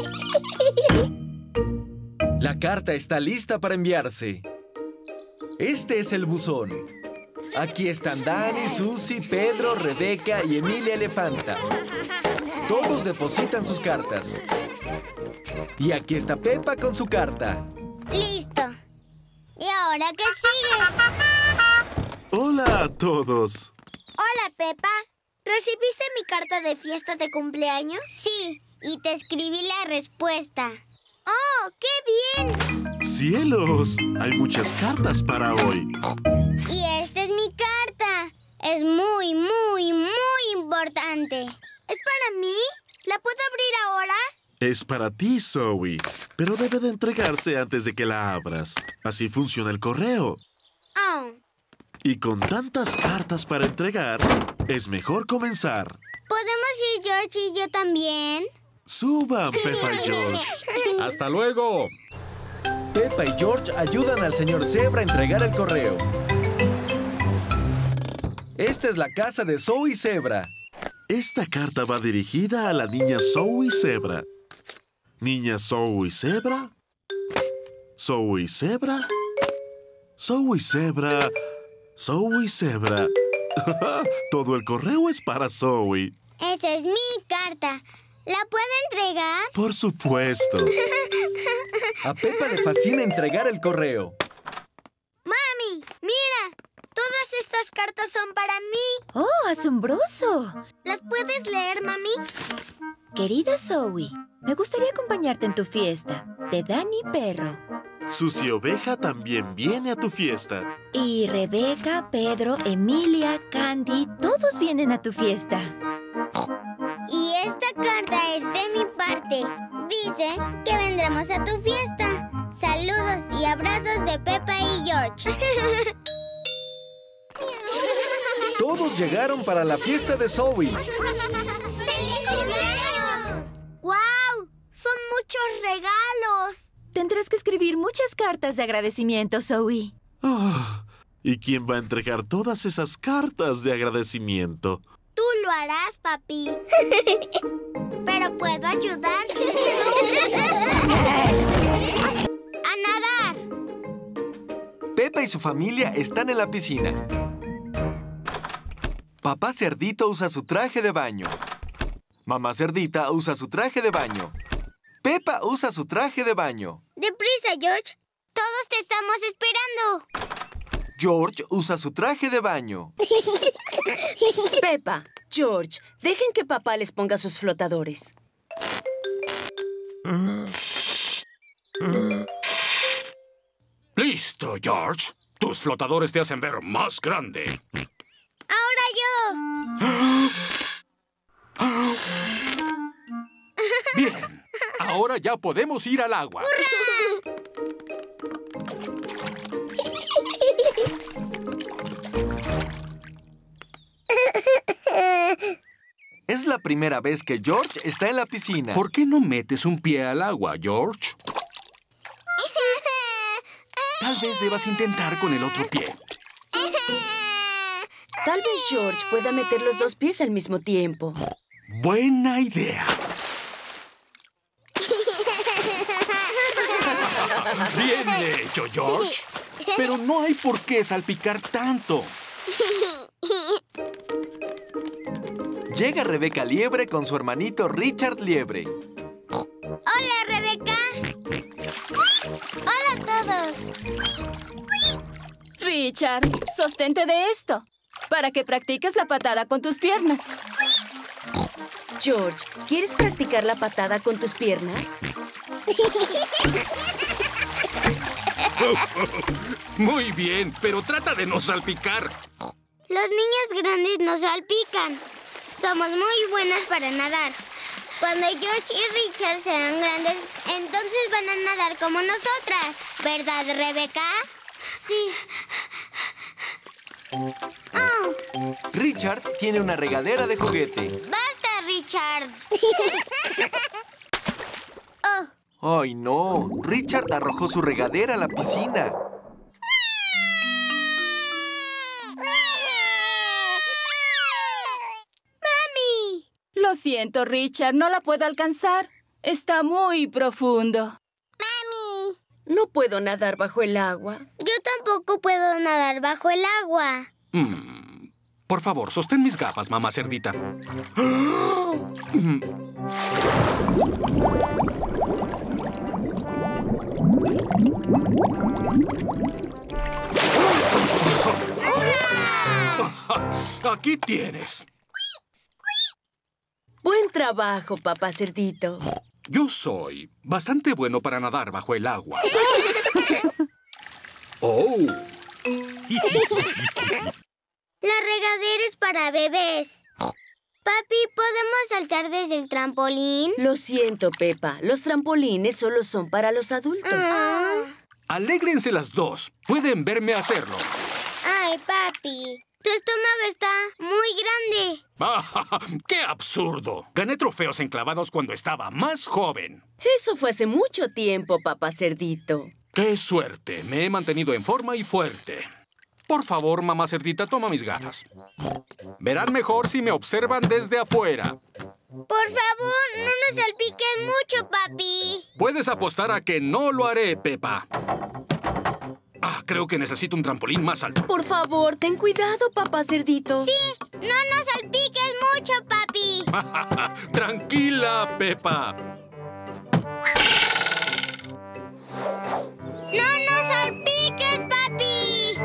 La carta está lista para enviarse. Este es el buzón. Aquí están Dani, Susie, Pedro, Rebeca y Emilia Elefanta. Todos depositan sus cartas. Y aquí está Peppa con su carta. ¡Listo! ¿Y ahora qué sigue? Hola a todos. Hola, Peppa. ¿Recibiste mi carta de fiesta de cumpleaños? Sí, y te escribí la respuesta. ¡Oh, qué bien! ¡Cielos! Hay muchas cartas para hoy. Y esta es mi carta. Es muy, muy, muy importante. ¿Es para mí? ¿La puedo abrir ahora? Es para ti, Zoe, pero debe de entregarse antes de que la abras. Así funciona el correo. Oh. Y con tantas cartas para entregar, es mejor comenzar. ¿Podemos ir George y yo también? Suban, Peppa y George. ¡Hasta luego! Peppa y George ayudan al señor Zebra a entregar el correo. Esta es la casa de Zoe Zebra. Esta carta va dirigida a la niña Zoe Zebra. Niña Zoe Zebra. Zoe Zebra. Zoe Zebra. Zoe Zebra. Todo el correo es para Zoe. Esa es mi carta. ¿La puedo entregar? Por supuesto. A Peppa le fascina entregar el correo. ¡Mami! ¡Mira! Todas estas cartas son para mí. ¡Oh, asombroso! ¿Las puedes leer, mami? Querida Zoe, me gustaría acompañarte en tu fiesta. De Dani Perro. Susie Oveja también viene a tu fiesta. Y Rebeca, Pedro, Emilia, Candy, todos vienen a tu fiesta. Y esta carta es de mi parte. Dice que vendremos a tu fiesta. Saludos y abrazos de Peppa y George. Todos llegaron para la fiesta de Zoe. ¡Feliz cumpleaños! ¡Guau! ¡Son muchos regalos! Tendrás que escribir muchas cartas de agradecimiento, Zoe. Oh, ¿y quién va a entregar todas esas cartas de agradecimiento? Tú lo harás, papi. Pero puedo ayudarte. ¡A nadar! Peppa y su familia están en la piscina. Papá Cerdito usa su traje de baño. Mamá Cerdita usa su traje de baño. Peppa usa su traje de baño. ¡Deprisa, George! ¡Todos te estamos esperando! George usa su traje de baño. Peppa, George, dejen que papá les ponga sus flotadores. ¡Listo, George! Tus flotadores te hacen ver más grande. ¡Ahora yo! Bien. Ahora ya podemos ir al agua. Es la primera vez que George está en la piscina. ¿Por qué no metes un pie al agua, George? Tal vez debas intentar con el otro pie. Tal vez George pueda meter los dos pies al mismo tiempo. Buena idea. Bien hecho, George. Pero no hay por qué salpicar tanto. Llega Rebeca Liebre con su hermanito Richard Liebre. ¡Hola, Rebeca! ¡Hola a todos! Richard, sostente de esto. para que practiques la patada con tus piernas. George, ¿quieres practicar la patada con tus piernas? Muy bien, pero trata de no salpicar. Los niños grandes no salpican. Somos muy buenas para nadar. Cuando George y Richard sean grandes, entonces van a nadar como nosotras. ¿Verdad, Rebeca? Sí. Oh. Richard tiene una regadera de juguete. ¡Basta, Richard! Oh. ¡Ay, no! Richard arrojó su regadera a la piscina. ¡Mami! Lo siento, Richard, no la puedo alcanzar. Está muy profundo. ¡Mami! No puedo nadar bajo el agua. Yo tampoco puedo nadar bajo el agua. Por favor, sostén mis gafas, mamá cerdita. Aquí tienes. Buen trabajo, papá cerdito. Yo soy bastante bueno para nadar bajo el agua. ¡Oh! La regadera es para bebés. Papi, ¿podemos saltar desde el trampolín? Lo siento, Peppa. Los trampolines solo son para los adultos. Alégrense las dos. Pueden verme hacerlo. Ay, papi. Tu estómago está muy grande. ¡Qué absurdo! Gané trofeos enclavados cuando estaba más joven. Eso fue hace mucho tiempo, papá cerdito. ¡Qué suerte! Me he mantenido en forma y fuerte. Por favor, mamá cerdita, toma mis gafas. Verán mejor si me observan desde afuera. Por favor, no nos salpiques mucho, papi. Puedes apostar a que no lo haré, Peppa. Creo que necesito un trampolín más alto. Por favor, ten cuidado, papá cerdito. Sí, no nos salpiques mucho, papi. Tranquila, Peppa. ¡No nos salpiques, papi!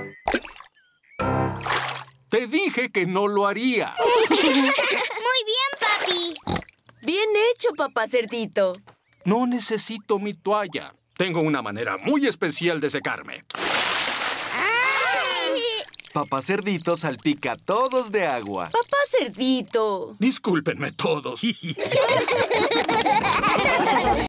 Te dije que no lo haría. Muy bien, papi. Bien hecho, papá cerdito. No necesito mi toalla. Tengo una manera muy especial de secarme. ¡Ay! Papá Cerdito salpica a todos de agua. Papá Cerdito. Discúlpenme todos.